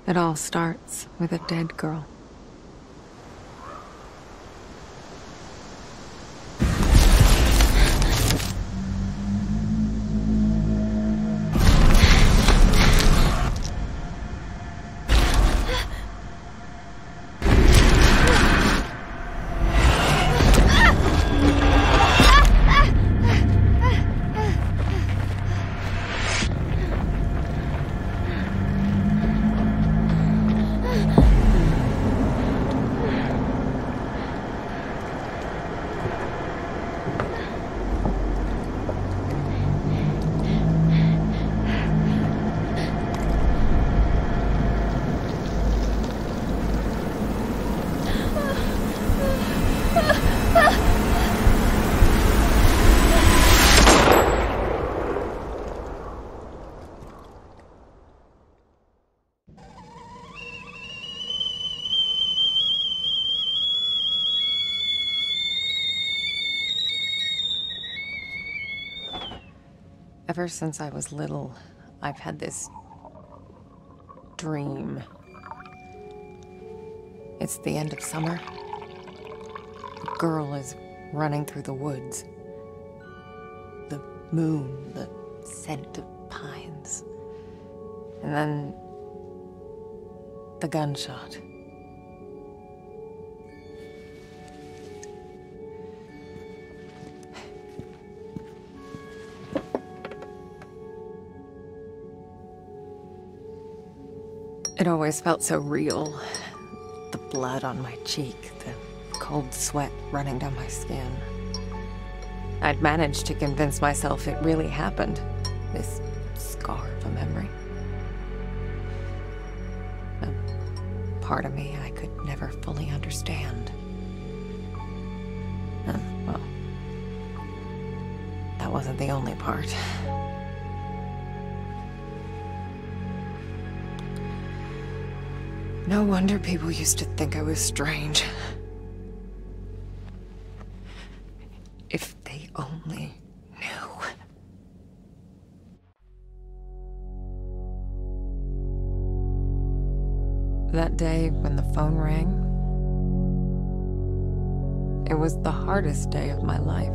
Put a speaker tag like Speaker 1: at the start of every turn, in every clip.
Speaker 1: It all starts with a dead girl. Ever since I was little, I've had this dream. It's the end of summer. A girl is running through the woods. The moon, the scent of pines. And then the gunshot. It always felt so real. The blood on my cheek, the cold sweat running down my skin. I'd managed to convince myself it really happened, this scar of a memory. A part of me I could never fully understand. And, well, that wasn't the only part. No wonder people used to think I was strange. If they only knew. That day when the phone rang, it was the hardest day of my life.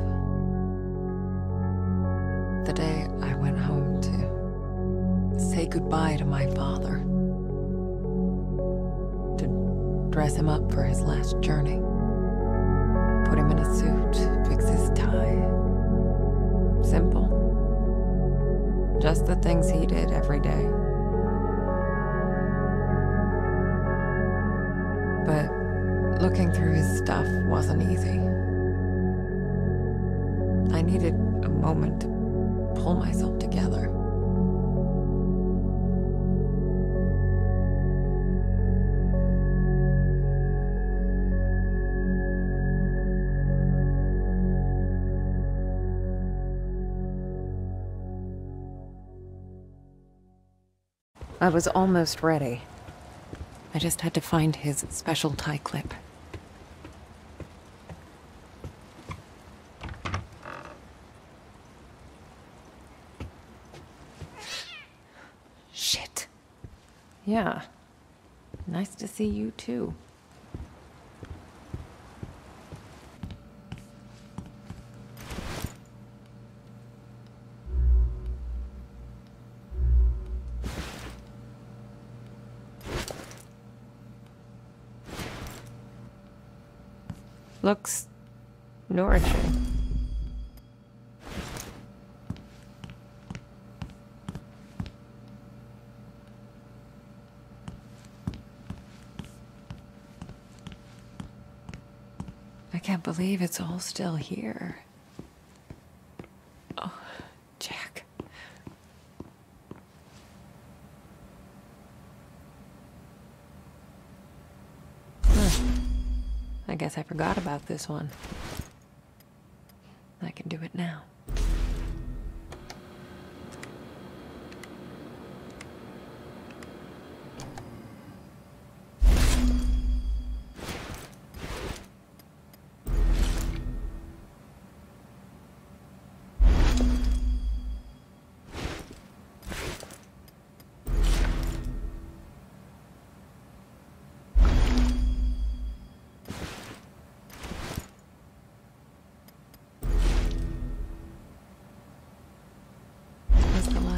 Speaker 1: The day I went home to say goodbye to my father. Dress him up for his last journey. Put him in a suit, fix his tie. Simple. Just the things he did every day. But looking through his stuff wasn't easy. I needed a moment to pull myself together. I was almost ready. I just had to find his special tie clip. Shit. Yeah. Nice to see you too. Looks nourishing. I can't believe it's all still here. Oh, Jack. I guess I forgot about this one. I can do it now.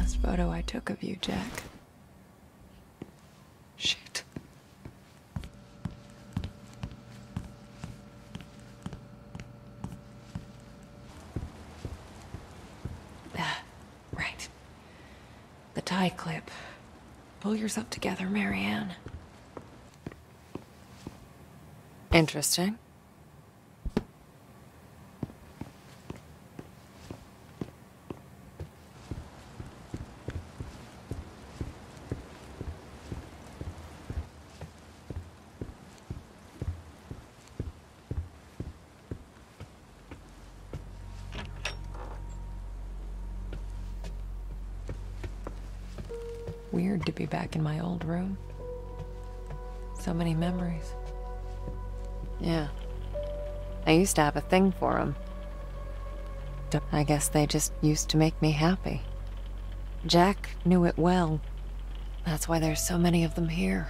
Speaker 1: last photo I took of you, Jack. Shoot. Right. The tie clip. Pull yourself together, Marianne. Interesting. Weird to be back in my old room. So many memories. Yeah. I used to have a thing for them. I guess they just used to make me happy. Jack knew it well. That's why there's so many of them here.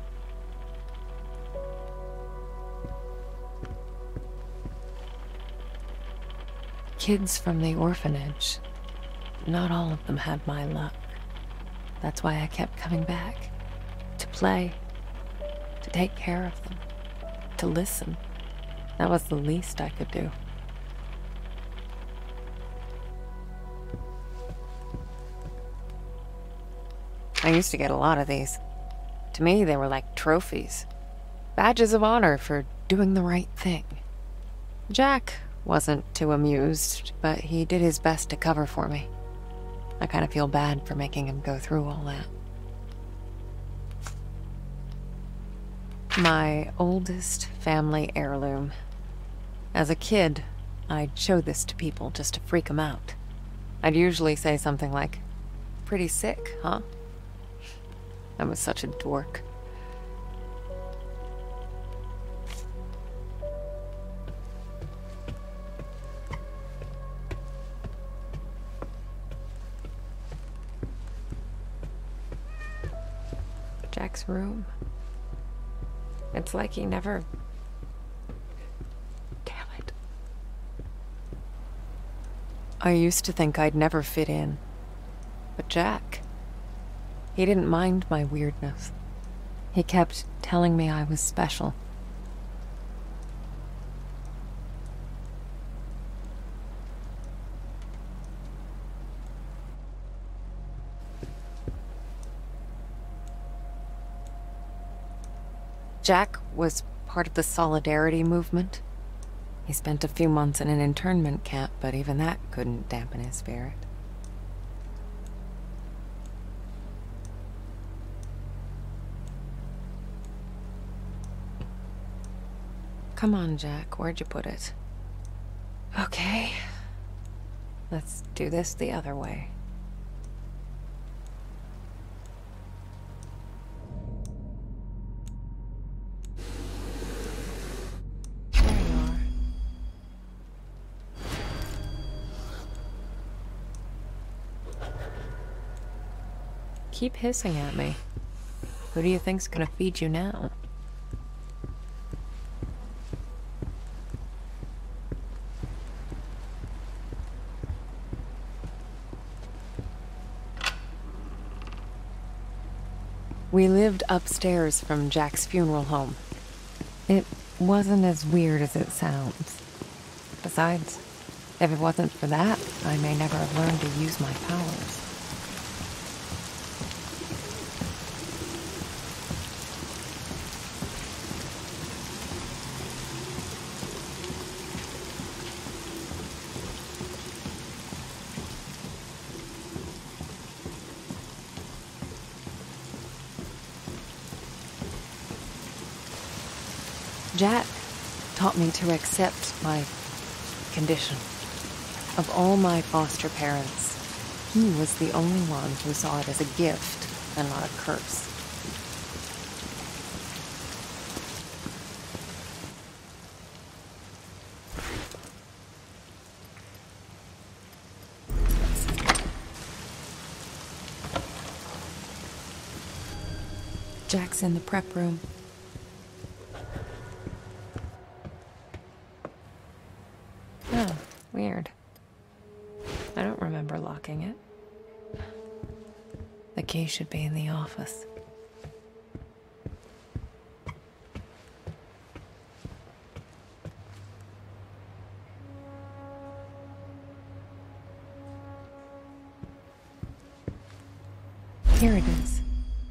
Speaker 1: Kids from the orphanage. Not all of them had my luck. That's why I kept coming back. To play. To take care of them. To listen. That was the least I could do. I used to get a lot of these. To me, they were like trophies. Badges of honor for doing the right thing. Jack wasn't too amused, but he did his best to cover for me. I kind of feel bad for making him go through all that. My oldest family heirloom. As a kid, I'd show this to people just to freak them out. I'd usually say something like, "Pretty sick, huh?" I was such a dork. Jack's room. It's like he never... Damn it. I used to think I'd never fit in. But Jack... he didn't mind my weirdness. He kept telling me I was special. Jack was part of the Solidarity movement. He spent a few months in an internment camp, but even that couldn't dampen his spirit. Come on, Jack, where'd you put it? Okay. Let's do this the other way. Keep hissing at me. Who do you think's gonna feed you now? We lived upstairs from Jack's funeral home. It wasn't as weird as it sounds. Besides, if it wasn't for that, I may never have learned to use my powers. Jack taught me to accept my condition. Of all my foster parents, he was the only one who saw it as a gift and not a curse. Jack's in the prep room. Oh, weird. I don't remember locking it. key should be in the office. Here it is.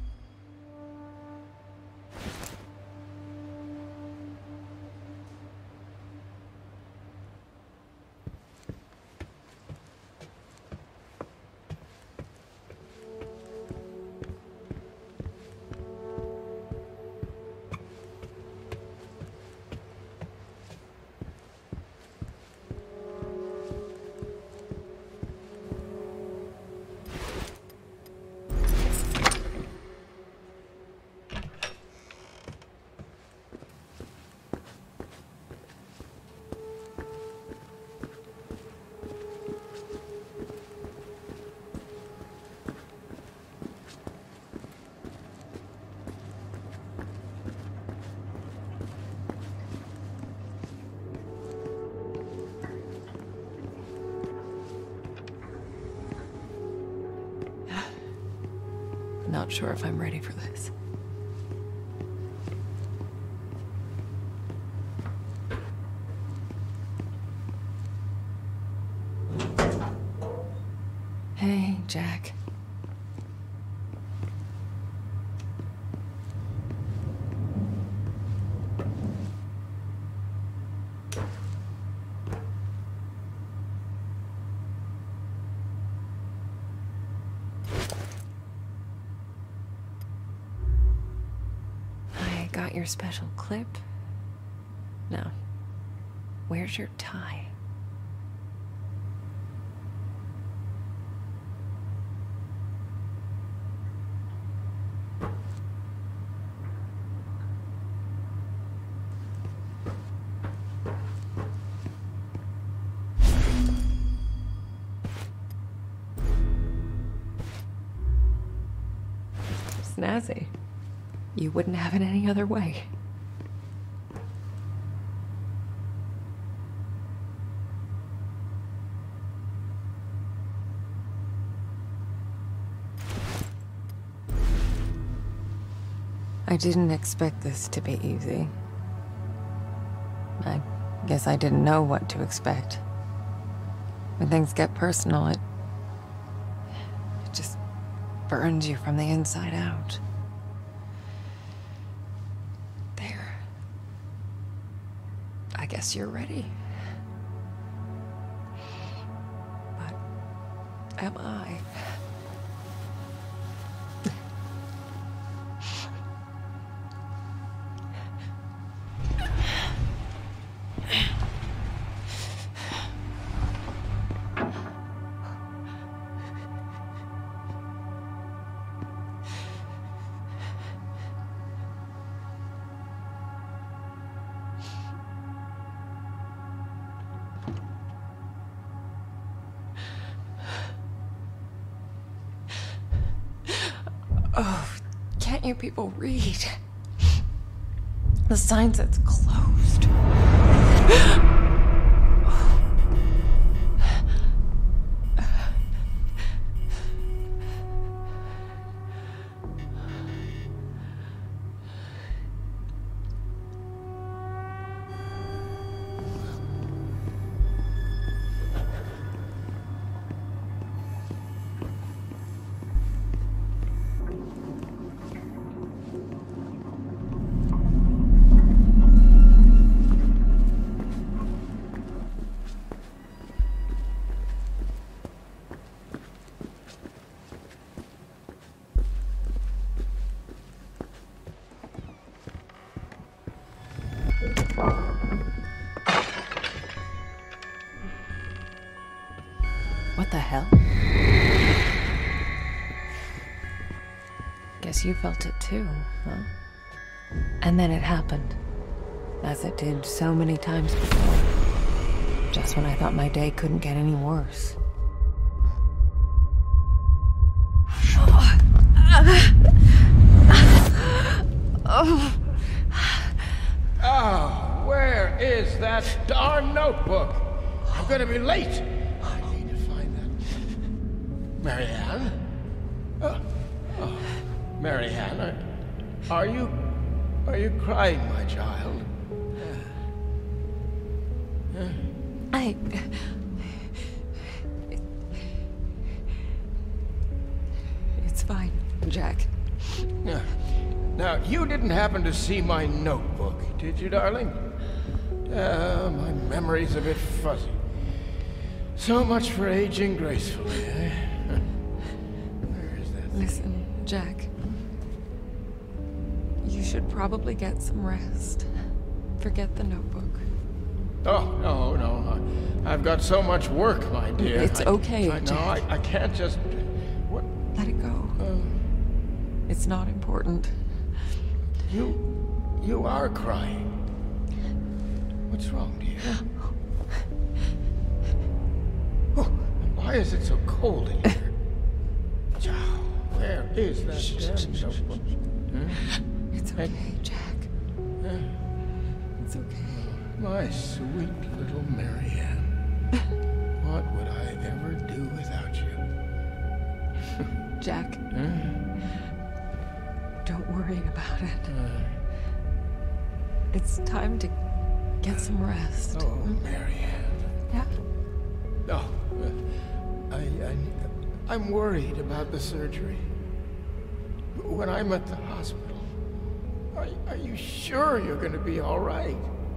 Speaker 1: Not sure if I'm ready for this. Hey, Jack. Got your special clip? No. Where's your tie? Snazzy. You wouldn't have it any other way. I didn't expect this to be easy. I guess I didn't know what to expect. When things get personal, it just burns you from the inside out. I guess you're ready. But am I? Oh, can't you people read? The sign says closed. What the hell? Guess you felt it too, huh? And then it happened, as it did so many times before. Just when I thought my day couldn't get any worse.
Speaker 2: Oh, where is that darn notebook? I'm gonna be late. I need to find that. Marianne? Marianne, are you crying, my child?
Speaker 1: It's fine, Jack.
Speaker 2: Yeah. Now, you didn't happen to see my notebook, did you, darling? My memory's a bit fuzzy. So much for aging gracefully, eh? Where is that?
Speaker 1: Listen, Jack. You should probably get some rest. Forget the notebook.
Speaker 2: Oh, no. I've got so much work, my dear.
Speaker 1: It's okay,
Speaker 2: No,
Speaker 1: Jack.
Speaker 2: I can't just... What?
Speaker 1: Let it go. It's not important.
Speaker 2: You are crying. What's wrong, dear? Oh, why is it so cold in here? Chow, where is that damn notebook?
Speaker 1: It's okay, Jack. It's okay.
Speaker 2: My sweet little Marianne. What would I ever do without you?
Speaker 1: Jack. Don't worry about it. It's time to get some rest.
Speaker 2: Oh, Marianne.
Speaker 1: Yeah.
Speaker 2: Oh, I'm worried about the surgery. When I'm at the hospital, are you sure you're going to be all right?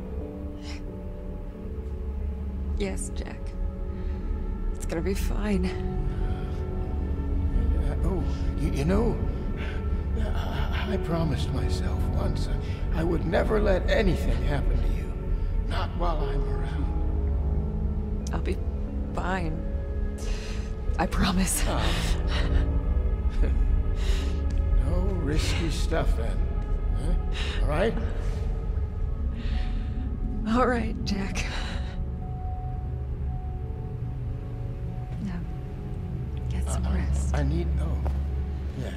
Speaker 1: Yes, Jack. It's gonna be fine.
Speaker 2: You know, I promised myself once I would never let anything happen to you. Not while I'm around.
Speaker 1: I'll be fine. I promise.
Speaker 2: No risky stuff then. Huh? All right?
Speaker 1: All right, Jack. Now, get some rest.
Speaker 2: I need... Oh, yes.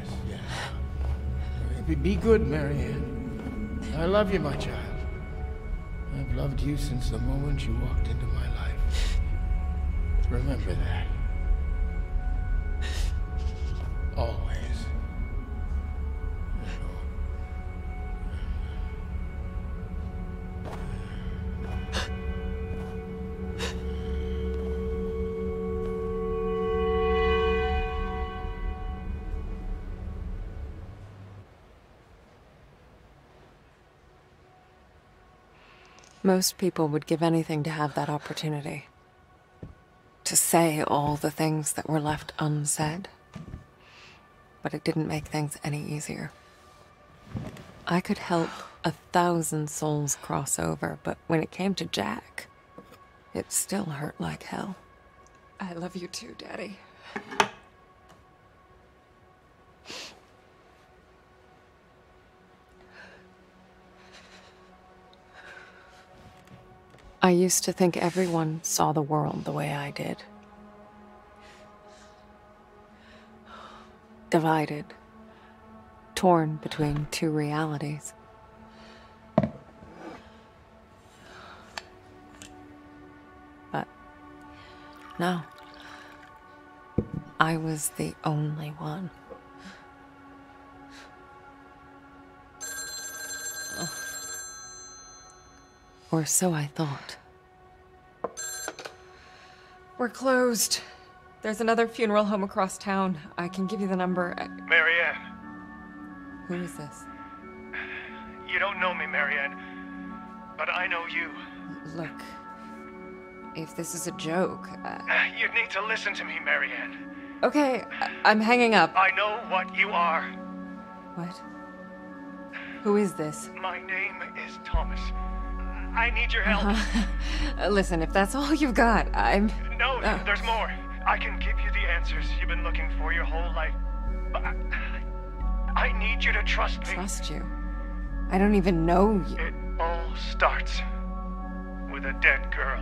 Speaker 2: Be good, Marianne. I love you, my child. I've loved you since the moment you walked into my life. Remember that. Always.
Speaker 1: Most people would give anything to have that opportunity. To say all the things that were left unsaid. But it didn't make things any easier. I could help 1,000 souls cross over, but when it came to Jack, it still hurt like hell. I love you too, Daddy. I used to think everyone saw the world the way I did. Divided. Torn between two realities. But no. I was the only one. Or so I thought. We're closed. There's another funeral home across town. I can give you the number.
Speaker 3: Marianne.
Speaker 1: Who is this?
Speaker 3: You don't know me, Marianne. But I know you.
Speaker 1: Look, if this is a joke...
Speaker 3: You need to listen to me, Marianne.
Speaker 1: Okay, I'm hanging up.
Speaker 3: I know what you are.
Speaker 1: What? Who is this?
Speaker 3: My name is Thomas. I need your help.
Speaker 1: Listen, if that's all you've got, I'm...
Speaker 3: No, there's more. I can give you the answers you've been looking for your whole life. But I need you to trust me.
Speaker 1: Trust you? I don't even know you.
Speaker 3: It all starts with a dead girl.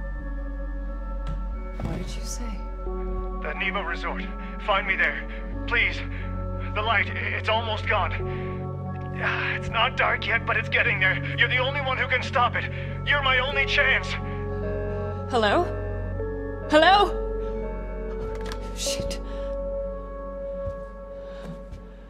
Speaker 1: What did you say?
Speaker 3: The Neva Resort. Find me there. Please. The light, it's almost gone. It's not dark yet, but it's getting there. You're the only one who can stop it. You're my only chance.
Speaker 1: Hello? Hello? Shit.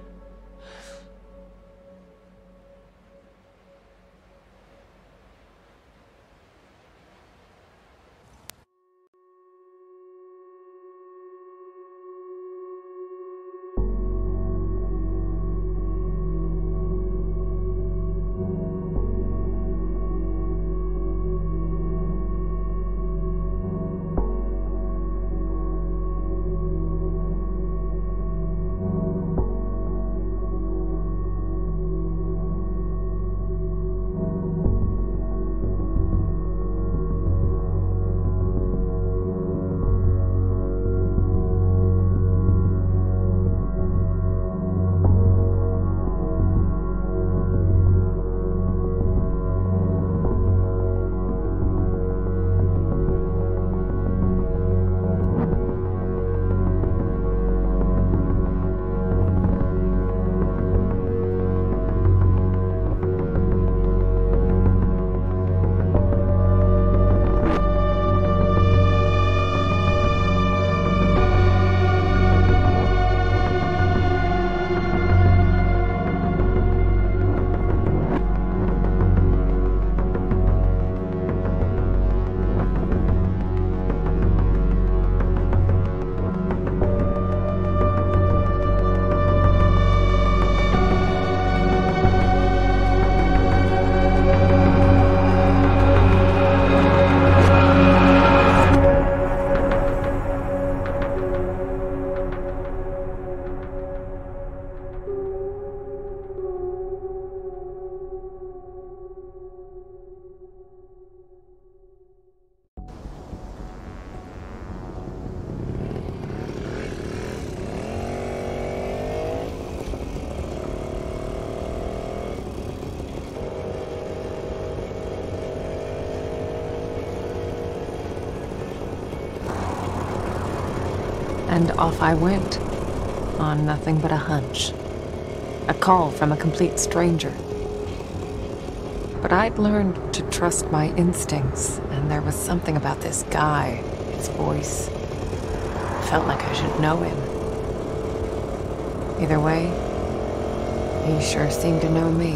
Speaker 1: And off I went, on nothing but a hunch. A call from a complete stranger. But I'd learned to trust my instincts, and there was something about this guy, his voice. Felt like I should know him. Either way, he sure seemed to know me.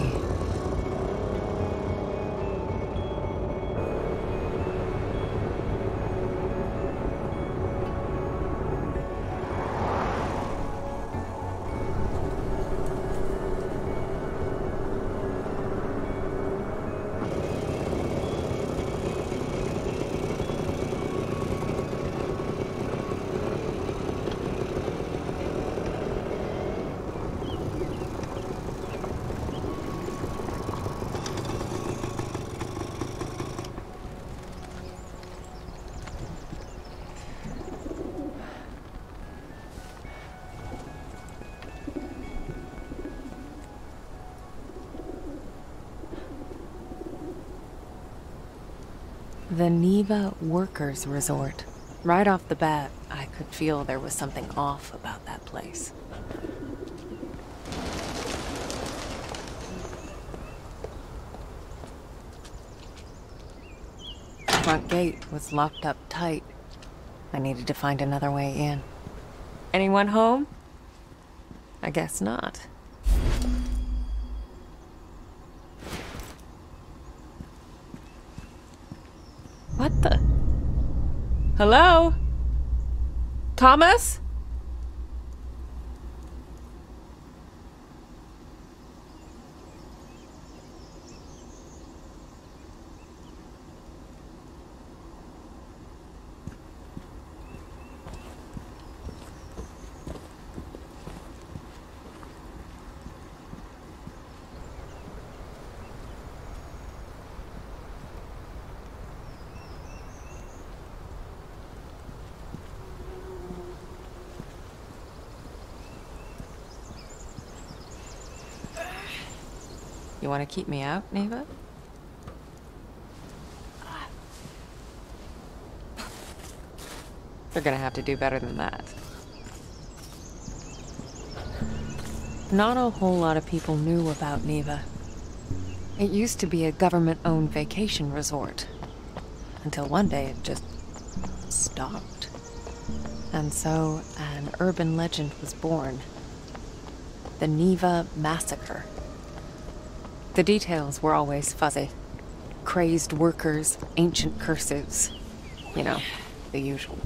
Speaker 1: The Niva Workers Resort. Right off the bat, I could feel there was something off about that place. The front gate was locked up tight. I needed to find another way in. Anyone home? I guess not. What the? Hello? Thomas? You want to keep me out, Niva? You're gonna have to do better than that. Not a whole lot of people knew about Niva. It used to be a government-owned vacation resort. Until one day it just stopped. And so an urban legend was born. The Niva Massacre. The details were always fuzzy. Crazed workers, ancient curses. You know, the usual.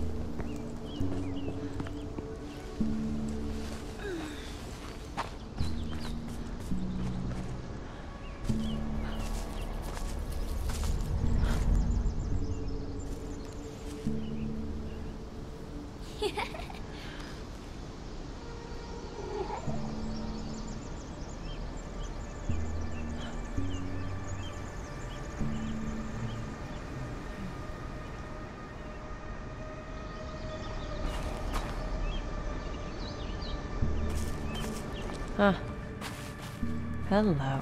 Speaker 1: Huh. Hello.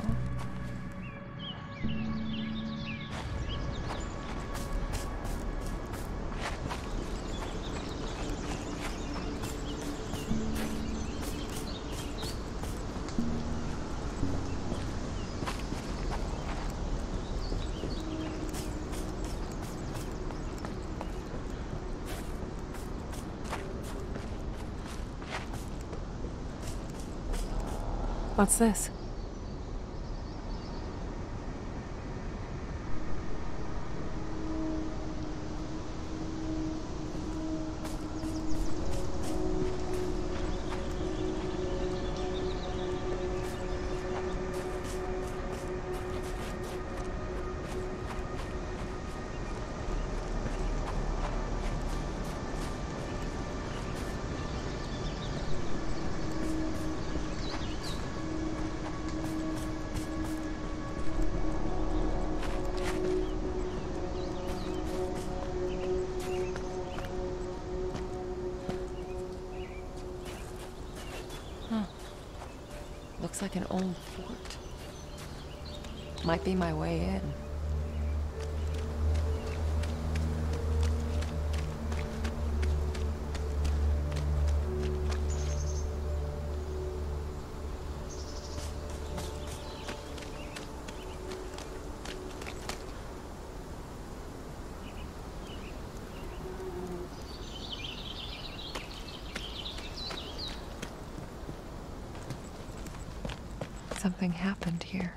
Speaker 1: What's this? Looks like an old fort. Might be my way in. something happened here.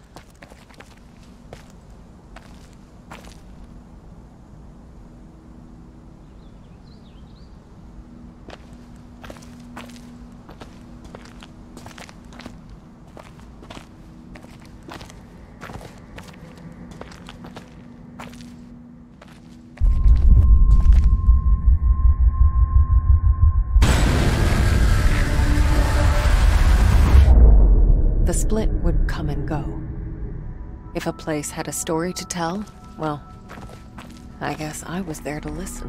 Speaker 1: The split would come and go. If a place had a story to tell, well, I guess I was there to listen.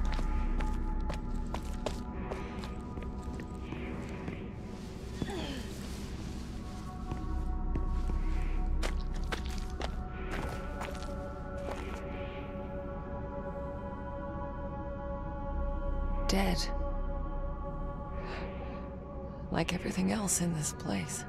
Speaker 1: Dead. Like everything else in this place.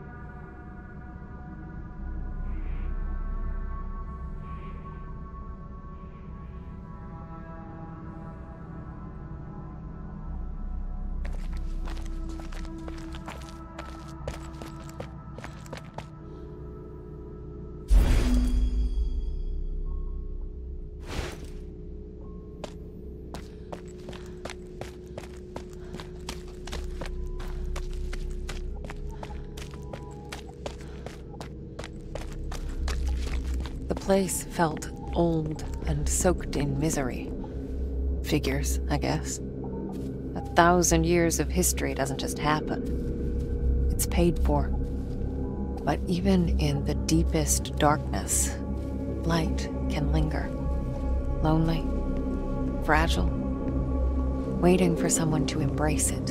Speaker 1: The place felt old and soaked in misery. Figures, I guess. 1,000 years of history doesn't just happen. It's paid for. But even in the deepest darkness, light can linger. Lonely, fragile, waiting for someone to embrace it.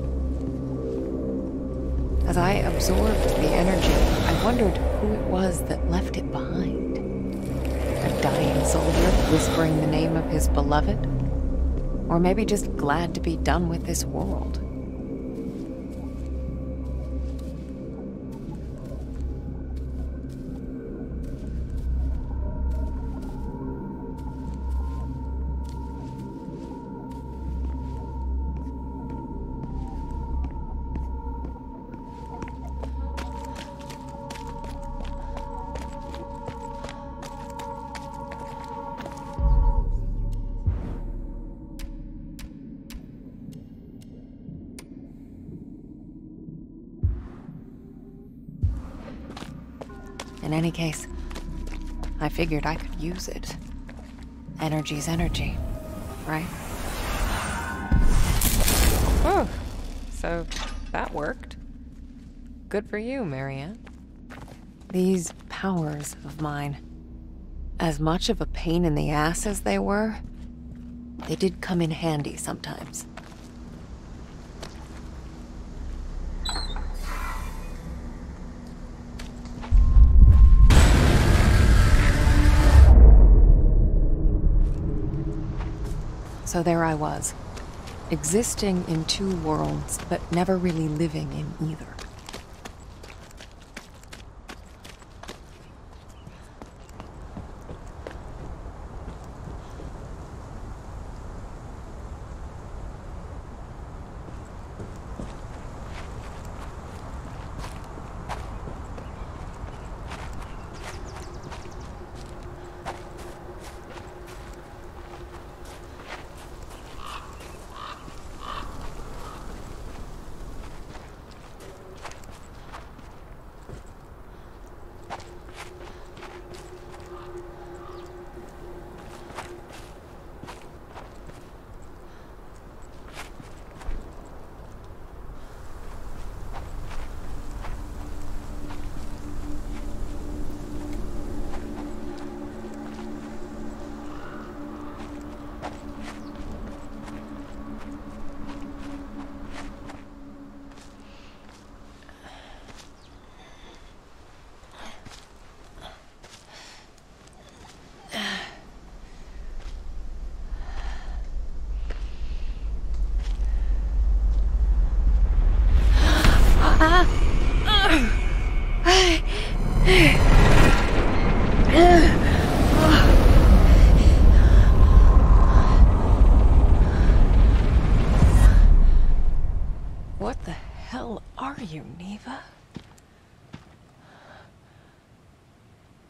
Speaker 1: As I absorbed the energy, I wondered who it was that left it behind. A dying soldier whispering the name of his beloved? Or maybe just glad to be done with this world. In any case, I figured I could use it. Energy's energy, right? Oh, so that worked. Good for you, Marianne. These powers of mine, as much of a pain in the ass as they were, they did come in handy sometimes. So there I was, existing in two worlds, but never really living in either.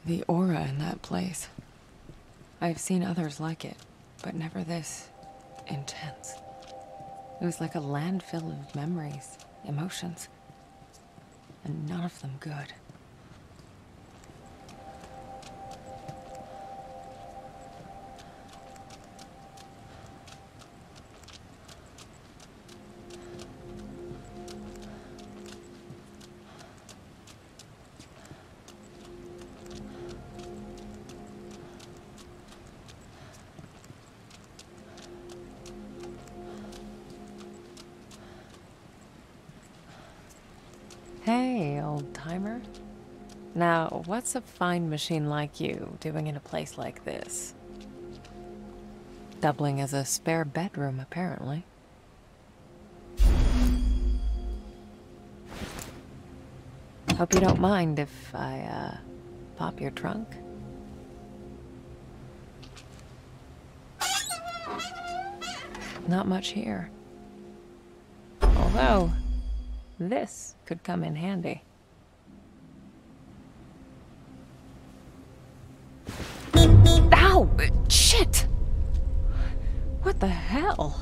Speaker 1: The aura in that place. I've seen others like it, but never this intense. It was like a landfill of memories, emotions, and none of them good. Hey, old-timer. Now, what's a fine machine like you doing in a place like this? Doubling as a spare bedroom, apparently. Hope you don't mind if I, pop your trunk? Not much here. Although, this could come in handy. Ow! Shit! What the hell?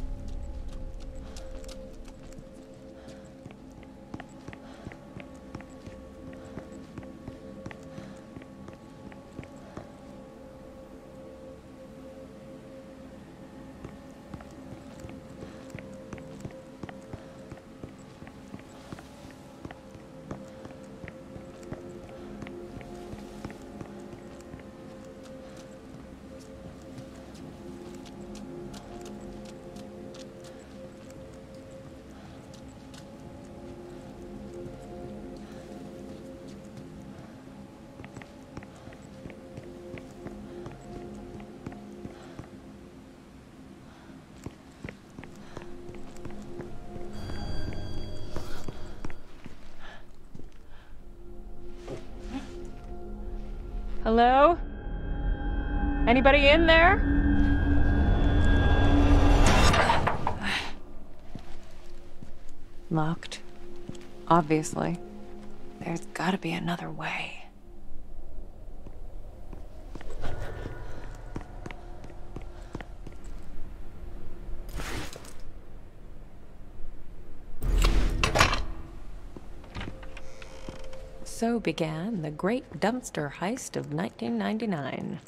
Speaker 1: Hello? Anybody in there? Locked. Obviously. There's gotta be another way. So began the great dumpster heist of 1999.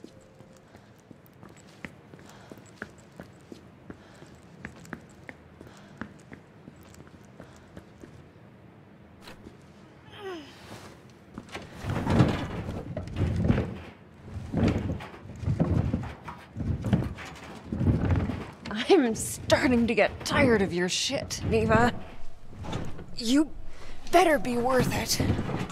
Speaker 1: I'm starting to get tired of your shit, Neva. You better be worth it.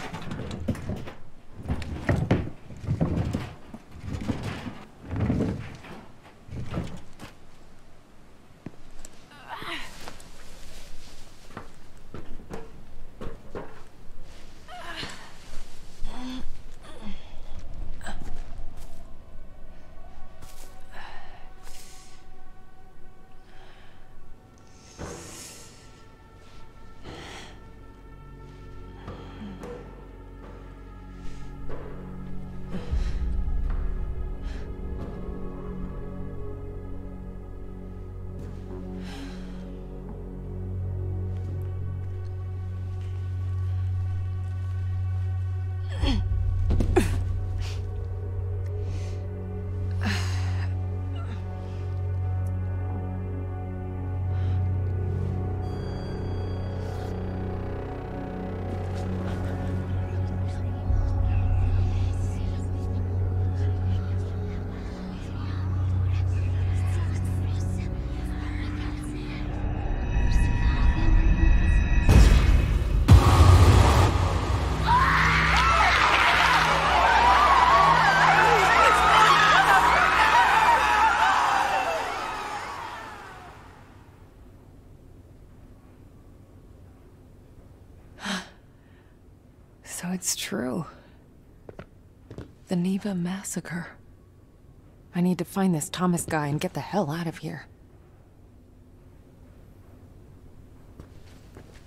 Speaker 1: So it's true. The Neva massacre. I need to find this Thomas guy and get the hell out of here.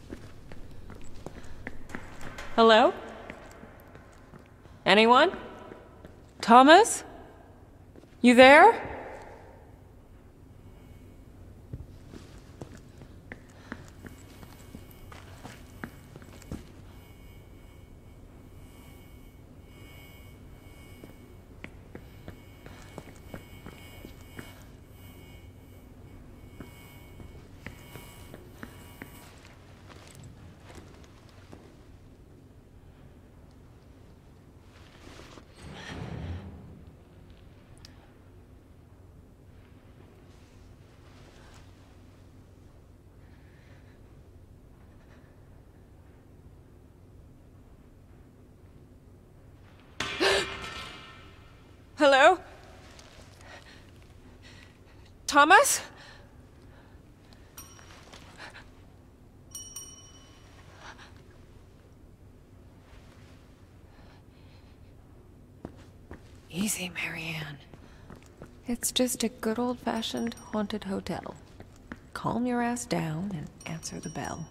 Speaker 1: Hello? Anyone? Thomas? You there? Hello? Thomas? Easy, Marianne. It's just a good old-fashioned haunted hotel. Calm your ass down and answer the bell.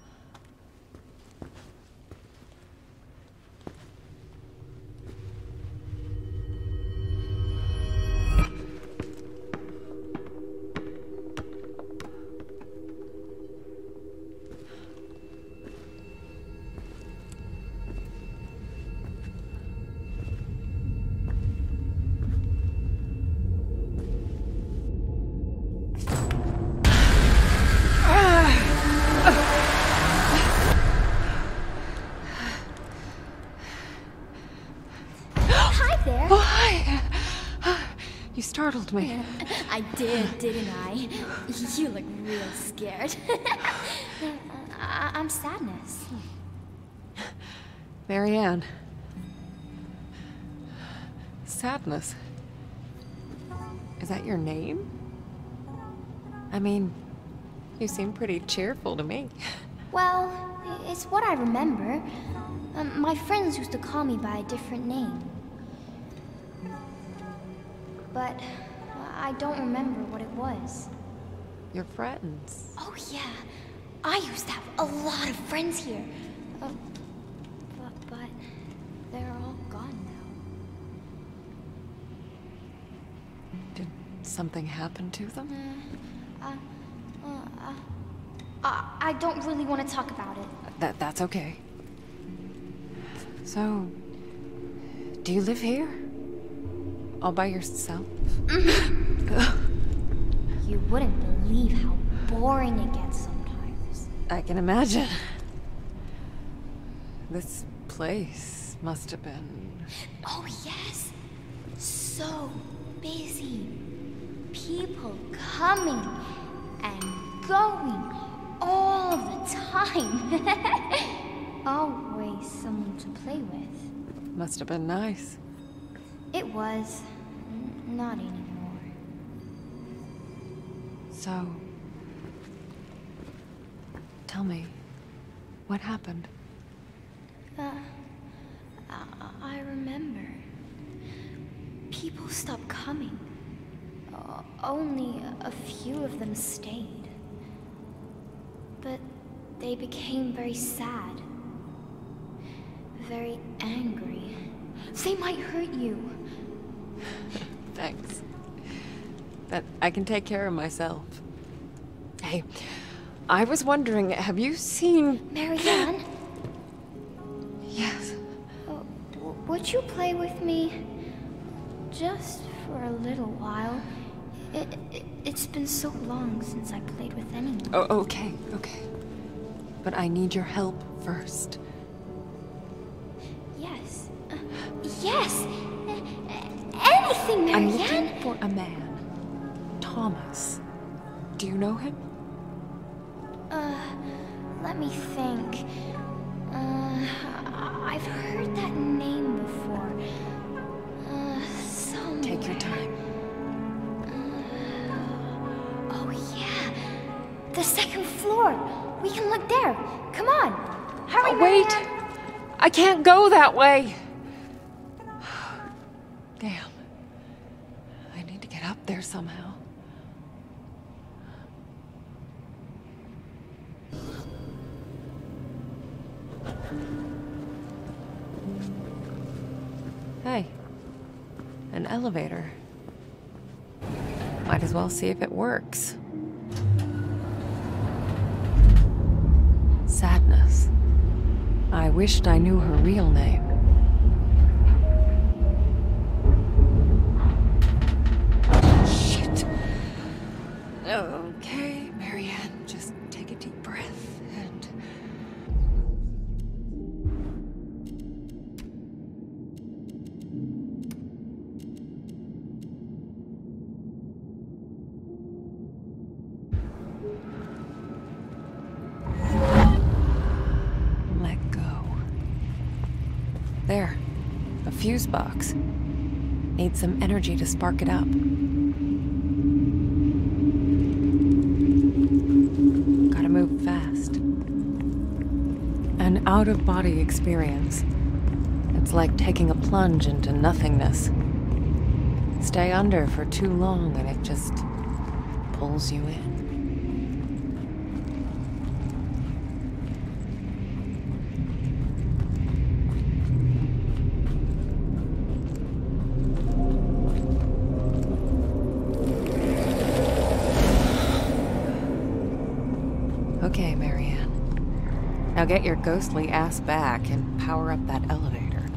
Speaker 1: You startled me.
Speaker 4: I did, didn't I? You look real scared. I'm Sadness.
Speaker 1: Marianne. Sadness. Is that your name? I mean, you seem pretty cheerful to me.
Speaker 4: Well, it's what I remember. My friends used to call me by a different name. But I don't remember what it was.
Speaker 1: Your friends?
Speaker 4: Oh yeah, I used to have a lot of friends here. But they're all gone now.
Speaker 1: Did something happen to them?
Speaker 4: I don't really want to talk about it.
Speaker 1: That's okay. So, do you live here? All by yourself?
Speaker 4: You wouldn't believe how boring it gets sometimes.
Speaker 1: I can imagine. This place must have been...
Speaker 4: Oh yes, so busy. People coming and going all the time. Always someone to play with.
Speaker 1: Must have been nice.
Speaker 4: It was. Not anymore.
Speaker 1: So... tell me, what happened?
Speaker 4: I remember. People stopped coming. Only a few of them stayed. But they became very sad. Very angry. They might hurt you.
Speaker 1: Thanks. But I can take care of myself. Hey, I was wondering, have you seen...
Speaker 4: Marianne?
Speaker 1: Yes.
Speaker 4: Would you play with me? Just for a little while. It's been so long since I played with anyone.
Speaker 1: Oh, okay. But I need your help first.
Speaker 4: Yes. Yes! Anything, Marianne!
Speaker 1: I'm looking for a man. Thomas. Do you know him?
Speaker 4: Let me think. I've heard that name before. Somewhere.
Speaker 1: Take your time.
Speaker 4: Oh yeah! The second floor! We can look there! Come on! Hurry,
Speaker 1: Wait!
Speaker 4: Marianne.
Speaker 1: I can't go that way! Damn. I need to get up there somehow. Hey. An elevator. Might as well see if it works. Sadness. I wished I knew her real name. Shit. Okay, Marianne, just take a deep breath and... let go. There. A fuse box. Need some energy to spark it up. Gotta move fast. An out-of-body experience. It's like taking a plunge into nothingness. Stay under for too long and it just pulls you in. Okay, Marianne. Now get your ghostly ass back and power up that elevator.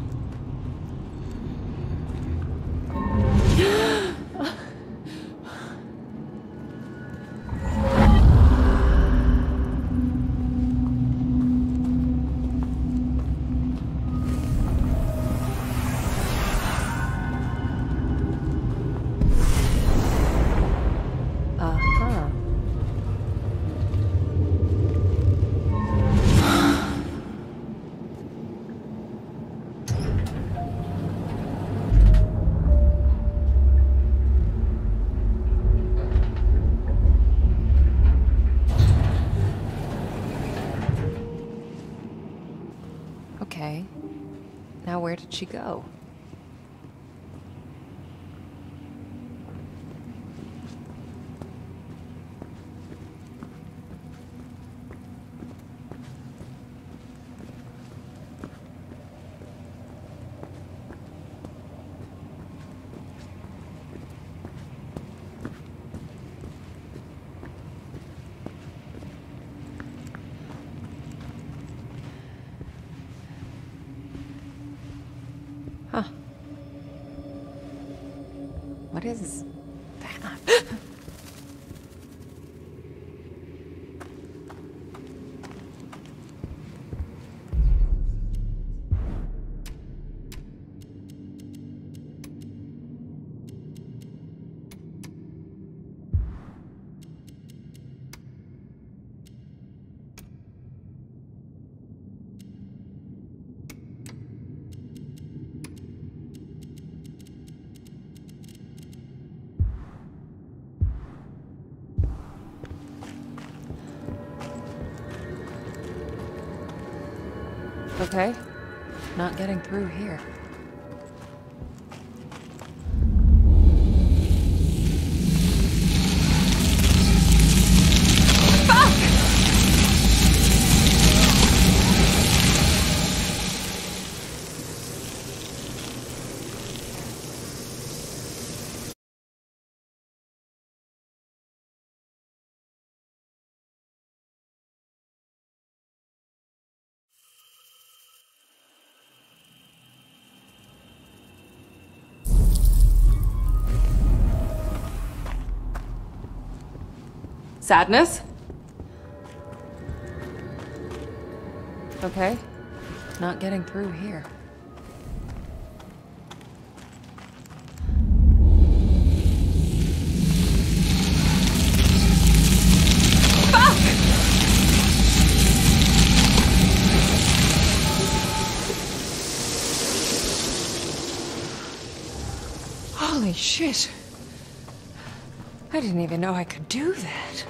Speaker 1: Okay. Now where did she go? Huh. What is that? Okay. Not getting through here. Sadness? Okay. Not getting through here. Fuck! Holy shit. I didn't even know I could do that.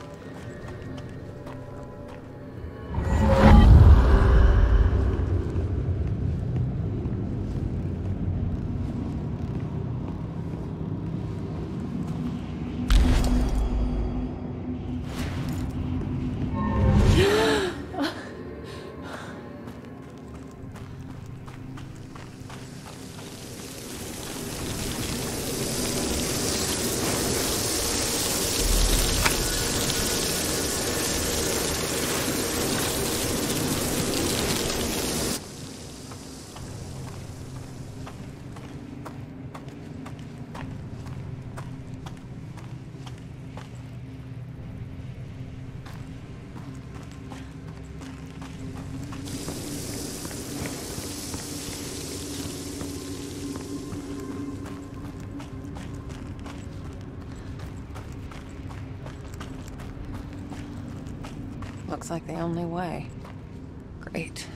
Speaker 1: Looks like the only way. Great.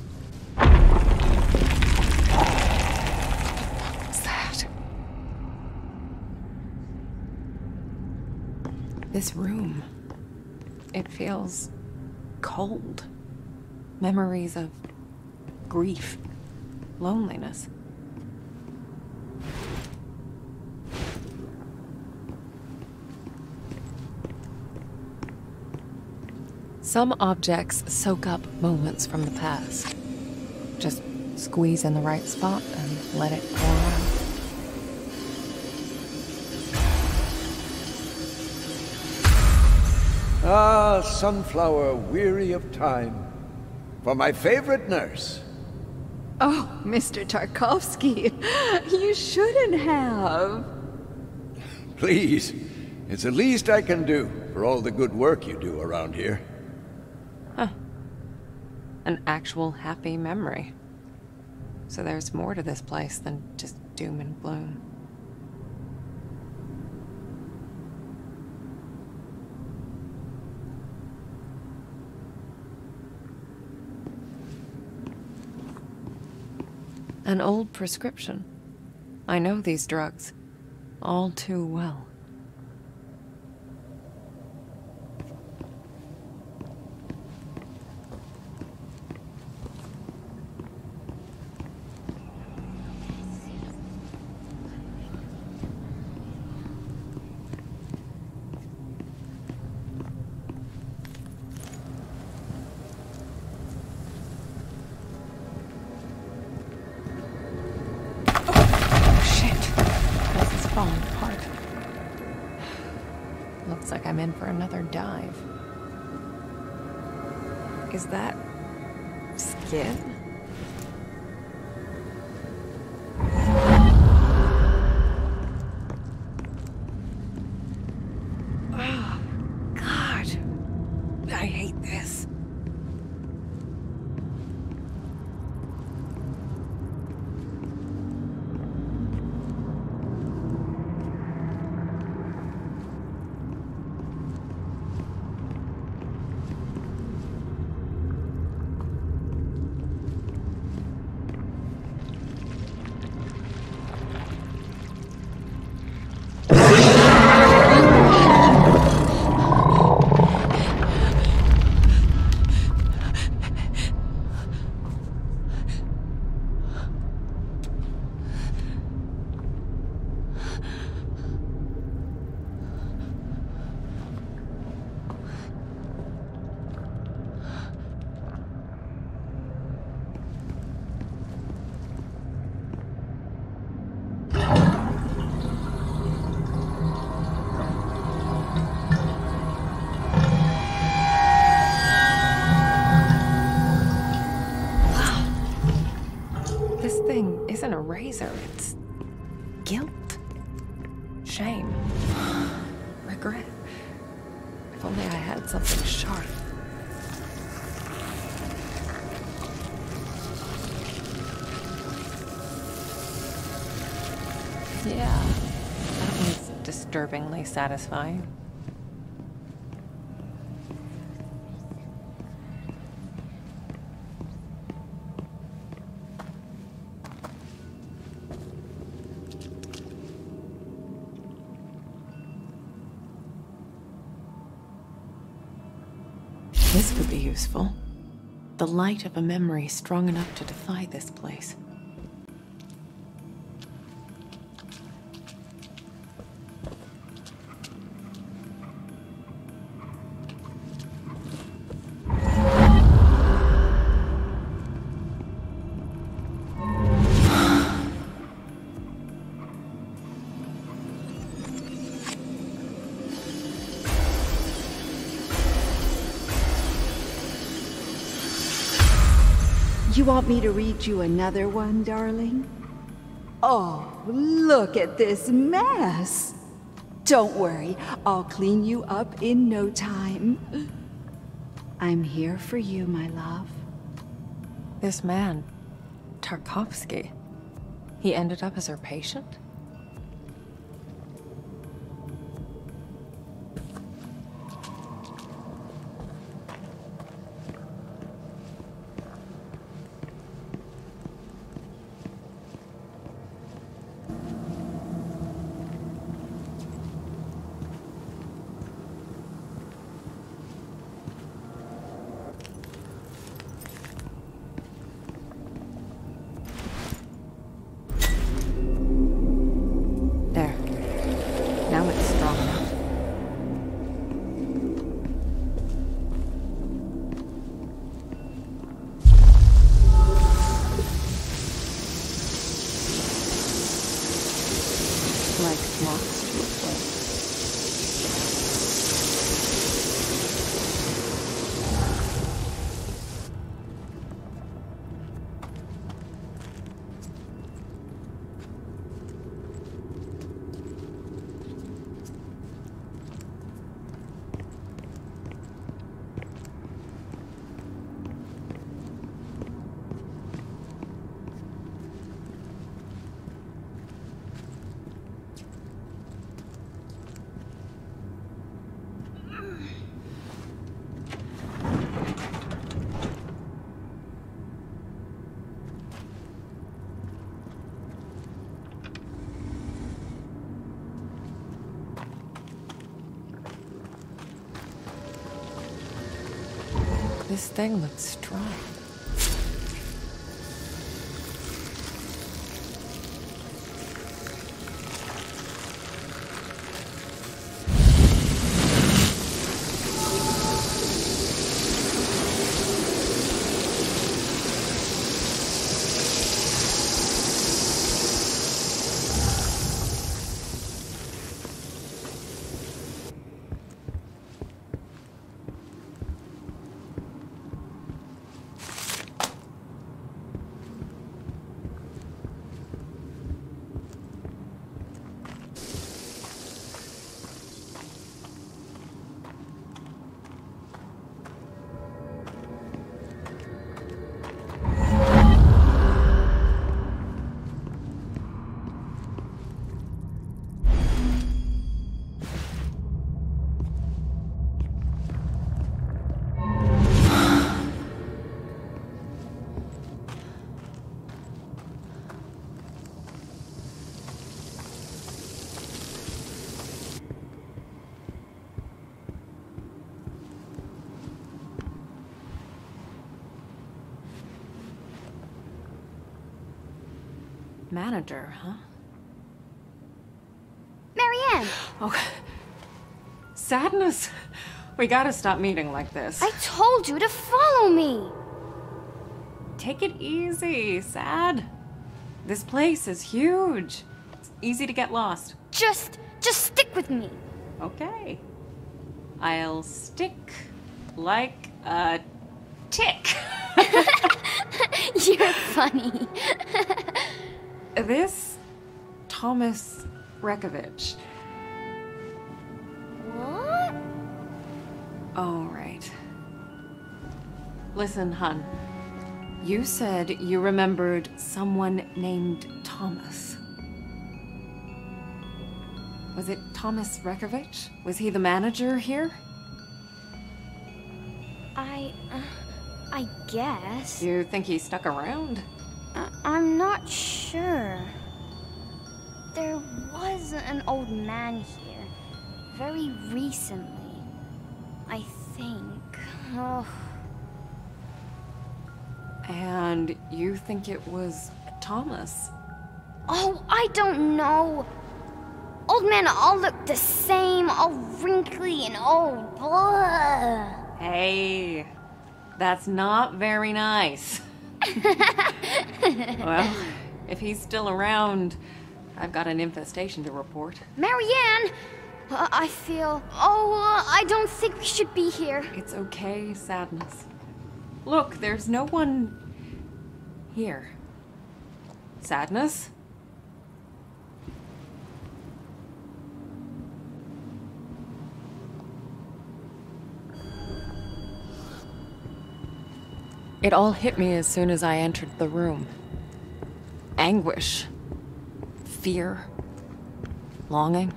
Speaker 1: What's that? This room. It feels cold. Memories of grief, loneliness. Some objects soak up moments from the past. Just squeeze in the right spot and let it pour out.
Speaker 5: Ah, Sunflower, weary of time. For my favorite nurse.
Speaker 6: Oh, Mr. Tarkovsky, you shouldn't have.
Speaker 5: Please, it's the least I can do for all the good work you do around here.
Speaker 1: Huh. An actual happy memory. So there's more to this place than just doom and gloom. An old prescription. I know these drugs all too well. Falling apart. Looks like I'm in for another dive. Is that skin? Oh, God. I hate this. Isn't a razor, it's guilt, shame, regret. If only I had something sharp. Yeah, that was disturbingly satisfying. This could be useful. The light of a memory strong enough to defy this place.
Speaker 6: You want me to read you another one, darling? Oh, look at this mess. Don't worry, I'll clean you up in no time. I'm here for you, my love.
Speaker 1: This man, Tarkovsky, he ended up as her patient? Like moths to a flame. This thing looks strong. Manager, huh?
Speaker 4: Marianne!
Speaker 1: Oh, Sadness. We gotta stop meeting like this.
Speaker 4: I told you to follow me!
Speaker 1: Take it easy, Sad. This place is huge. It's easy to get lost.
Speaker 4: Just stick with me.
Speaker 1: Okay. I'll stick like a tick.
Speaker 4: You're funny.
Speaker 1: This Thomas Rekovich.
Speaker 4: What?
Speaker 1: Oh, right. Listen, hun. You said you remembered someone named Thomas. Was it Thomas Rekovich? Was he the manager here?
Speaker 4: I guess.
Speaker 1: You think he stuck around?
Speaker 4: I'm not sure. There was an old man here. Very recently. I think. Oh.
Speaker 1: And you think it was Thomas?
Speaker 4: Oh, I don't know. Old men all look the same, all wrinkly and old. Blah.
Speaker 1: Hey, that's not very nice. Well, if he's still around, I've got an infestation to report.
Speaker 4: Marianne! I feel... I don't think we should be here.
Speaker 1: It's okay, Sadness. Look, there's no one here. Sadness? It all hit me as soon as I entered the room. Anguish. Fear. Longing.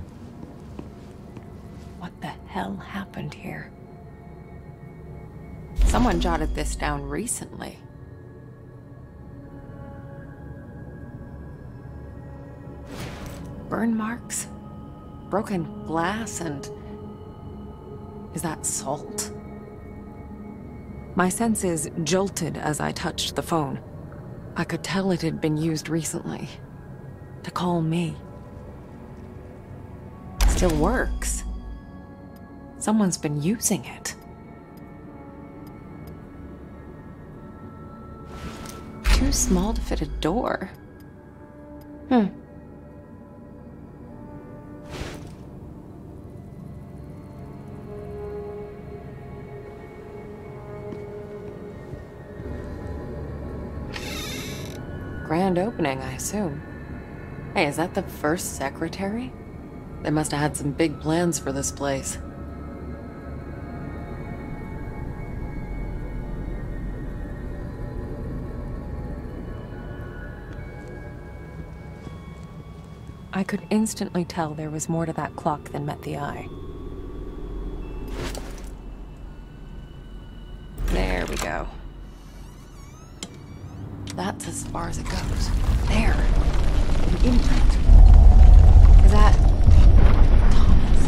Speaker 1: What the hell happened here? Someone jotted this down recently. Burn marks? Broken glass and... is that salt? My senses jolted as I touched the phone. I could tell it had been used recently. To call me. still works. Someone's been using it. Too small to fit a door. Grand opening, I assume. Hey, is that the first secretary? They must have had some big plans for this place. I could instantly tell there was more to that clock than met the eye. There we go. That's as far as it goes. There. An imprint. Is that... Thomas?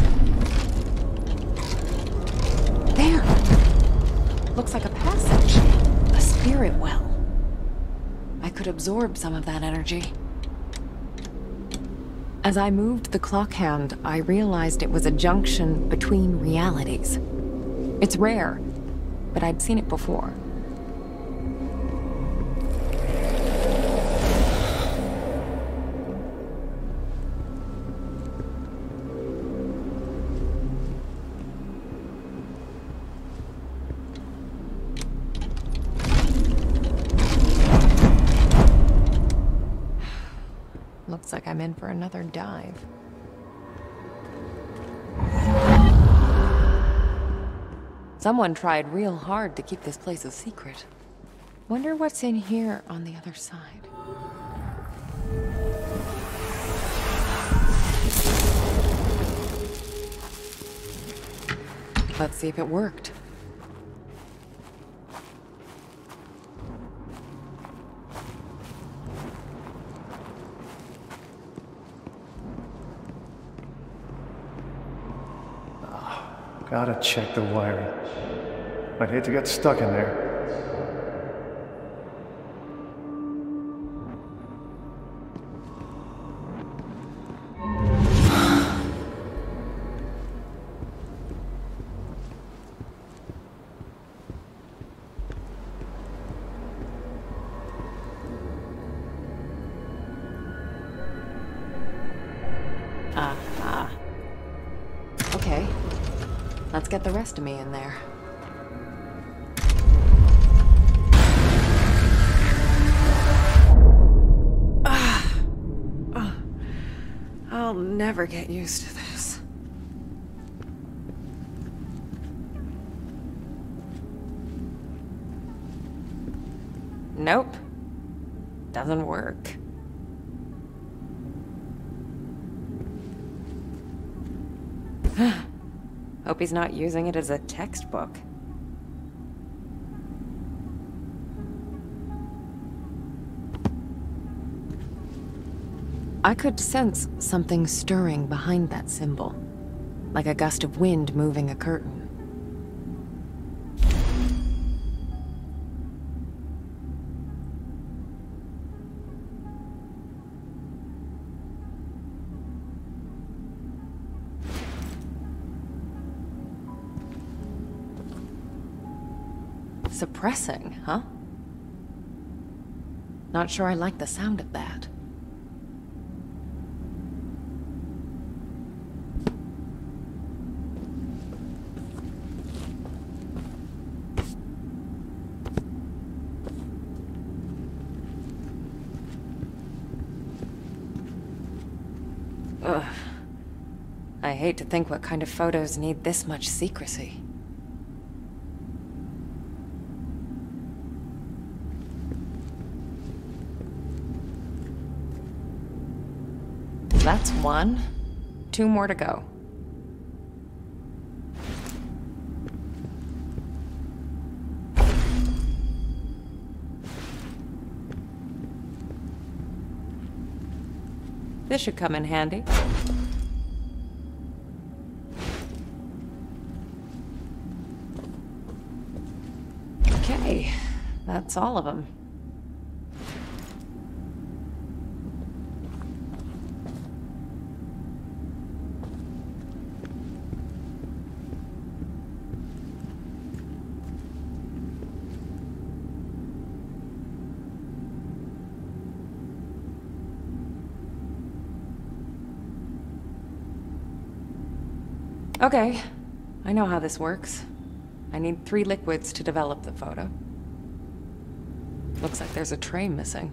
Speaker 1: There! Looks like a passage. A spirit well. I could absorb some of that energy. As I moved the clock hand, I realized it was a junction between realities. It's rare, but I'd seen it before. Looks like I'm in for another dive. Someone tried real hard to keep this place a secret. Wonder what's in here on the other side. Let's see if it worked.
Speaker 3: Gotta check the wiring. I'd hate to get stuck in there.
Speaker 1: Okay. Let's get the rest of me in there. I'll never get used to this. Nope. Doesn't work. Hope he's not using it as a textbook. I could sense something stirring behind that symbol, like a gust of wind moving a curtain. Suppressing, huh? Not sure I like the sound of that. Ugh. I hate to think what kind of photos need this much secrecy. That's one. 2 more to go. This should come in handy. Okay, that's all of them. Okay, I know how this works. I need 3 liquids to develop the photo. Looks like there's a tray missing.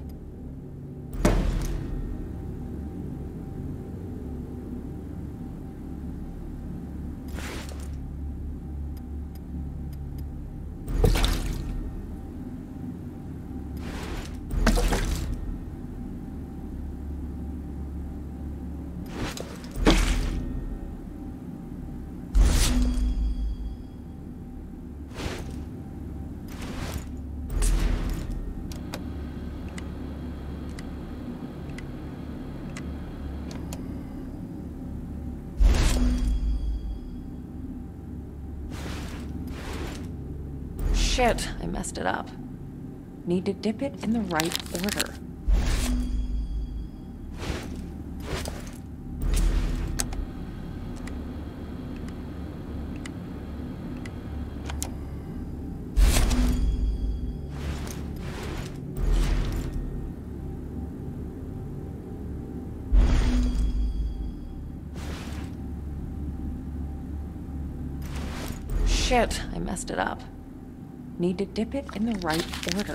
Speaker 1: Shit, I messed it up. Need to dip it in the right order. Shit, I messed it up. Need to dip it in the right order.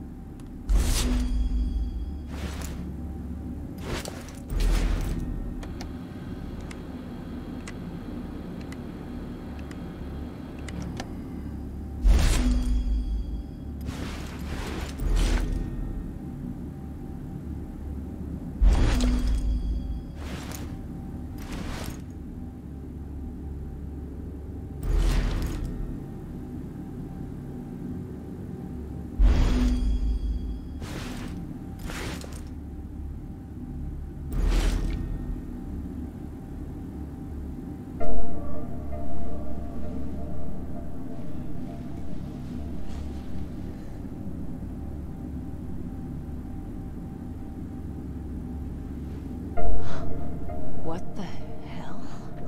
Speaker 1: What the hell?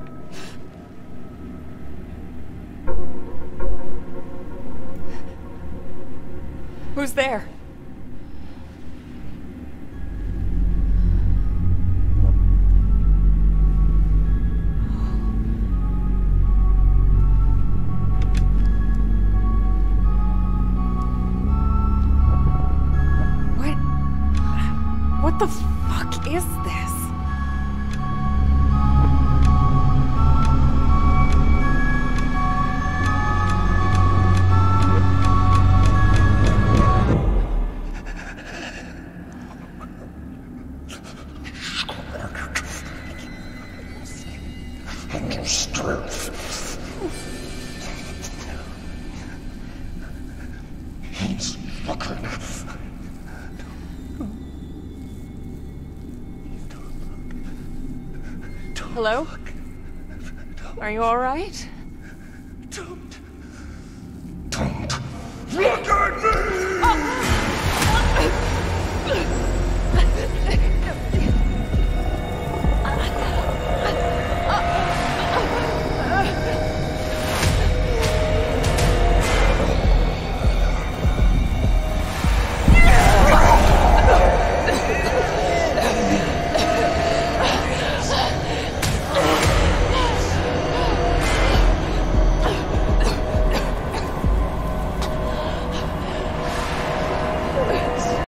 Speaker 1: Who's there? What the fuck is this? Hello? Are you all right?
Speaker 7: Don't look at me!
Speaker 1: Oh.